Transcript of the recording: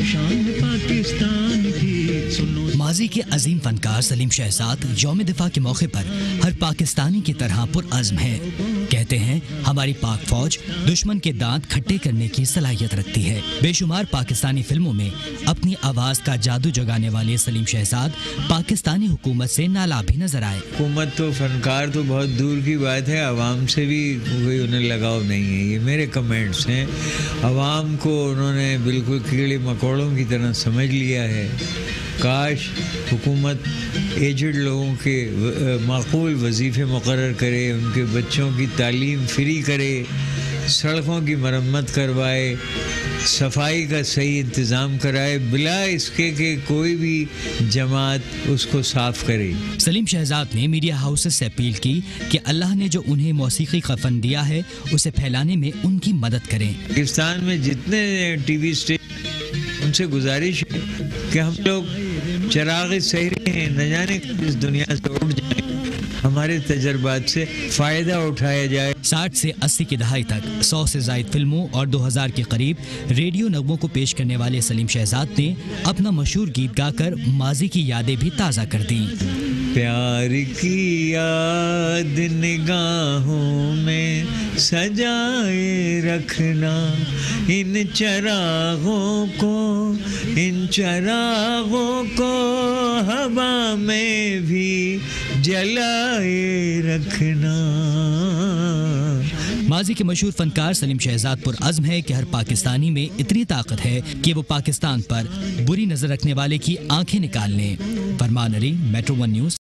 शान पाकिस्तान की सुनो। माजी के अजीम फनकार सलीम शहजाद यौम दिफा के मौके पर हर पाकिस्तानी की तरह पुरअज़्म है। कहते हैं हमारी पाक फौज दुश्मन के दांत खट्टे करने की सलाहियत रखती है। बेशुमार पाकिस्तानी फिल्मों में अपनी आवाज़ का जादू जगाने वाले सलीम शहजाद पाकिस्तानी हुकूमत से नाला भी नजर आए। हुकूमत तो फनकार तो बहुत दूर की बात है, आवाम से भी कोई उन्हें लगाव नहीं है। ये मेरे कमेंट्स हैं। आवाम को उन्होंने बिल्कुल कीड़े मकोड़ों की तरह समझ लिया है। काश हुकूमत एजड लोगों के माकूल वजीफ़े मुकर्रर करे, उनके बच्चों की तालीम फ्री करे, सड़कों की मरम्मत करवाए, सफाई का सही इंतज़ाम कराए, बिला इसके कि कोई भी जमात उसको साफ करे। सलीम शहजाद ने मीडिया हाउसेस से अपील की कि अल्लाह ने जो उन्हें मौसीकी का फन दिया है उसे फैलाने में उनकी मदद करें। पाकिस्तान में जितने टीवी स्टेशन उनसे गुजारिश है कि हम लोग चिराग सहरी हैं, न जाने इस दुनिया से उठ जाए, हमारे तजर्बात से फ़ायदा उठाया जाए। 60 से 80 की दहाई तक 100 से ज़ायद फिल्मों और 2000 के करीब रेडियो नगमों को पेश करने वाले सलीम शहजाद ने अपना मशहूर गीत गाकर माजी की यादें भी ताज़ा कर दी। प्यार की याद निगाहों में सजाए रखना, इन चरागों को हवा में भी जलाए रखना। माजी के मशहूर फनकार सलीम शहजाद पुरअज़्म है कि हर पाकिस्तानी में इतनी ताकत है कि वो पाकिस्तान पर बुरी नजर रखने वाले की आंखें निकाल लें। Farman Ali, metro 1 news.